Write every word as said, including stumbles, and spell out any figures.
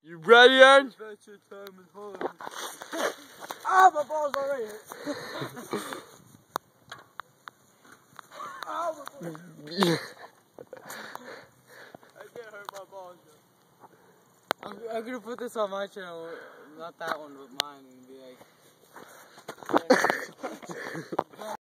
You ready, Aaron? Ah, my balls already hit. Ah, my balls. I can't hurt my balls. I'm, I'm gonna put this on my channel, not that one, but mine, and be like.